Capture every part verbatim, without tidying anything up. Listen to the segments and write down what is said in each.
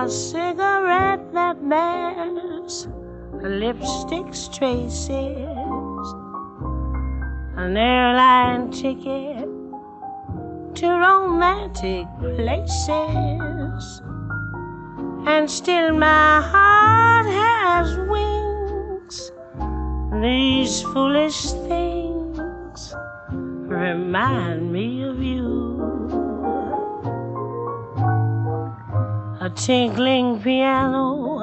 a cigarette that bears lipstick's traces, an airline ticket to romantic places, and still my heart has wings. These foolish things remind me of you. A tinkling piano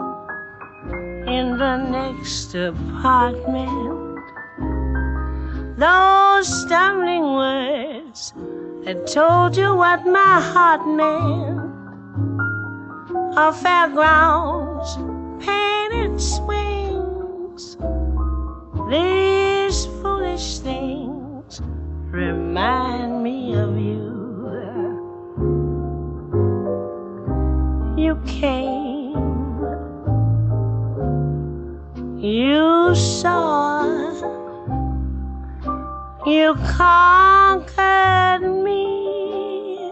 in the next apartment, those stumbling words that told you what my heart meant, a fairgrounds, painted swings. These foolish things remind me of you. You came, you saw, you conquered me.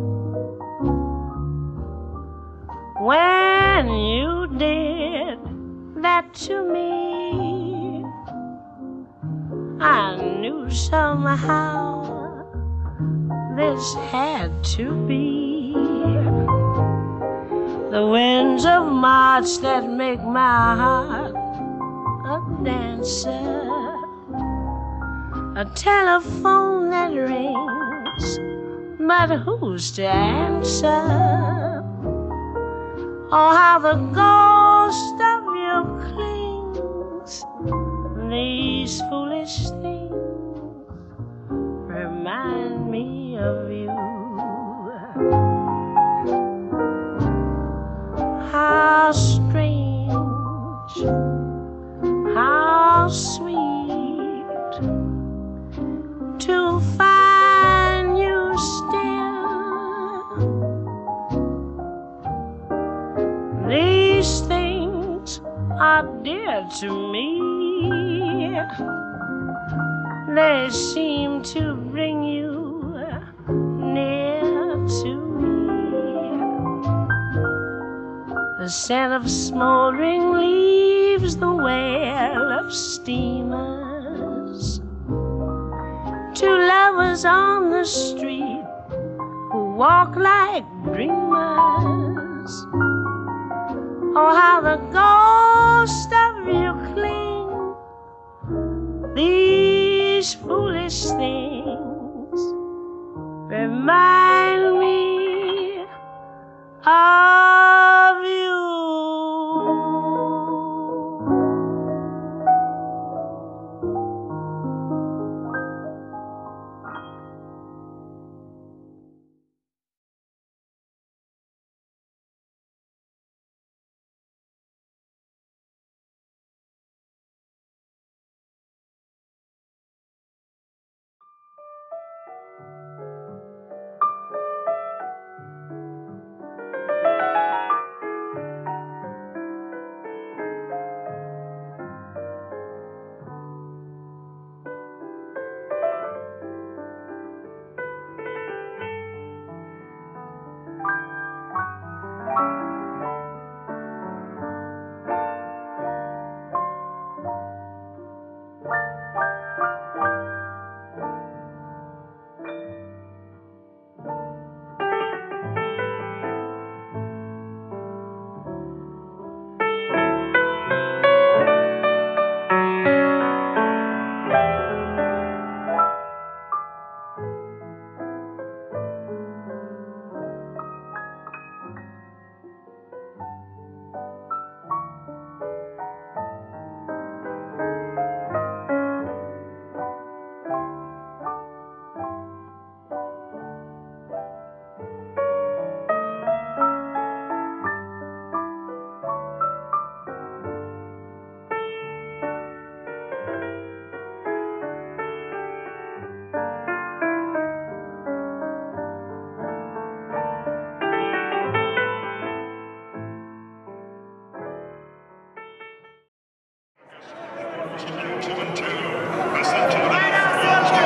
When you did that to me, I knew somehow this had to be. The winds of March that make my heart a dancer, a telephone that rings, but who's to answer? Oh, how the ghost of you clings. These foolish things remind me of you. How strange, how sweet to find you still. These things are dear to me. They seem to bring you near to me. The scent of smoldering leaves, the wail of steamers, two lovers on the street who walk like dreamers. Oh, how the ghost of you cling. These foolish things remind me of you. Listen to the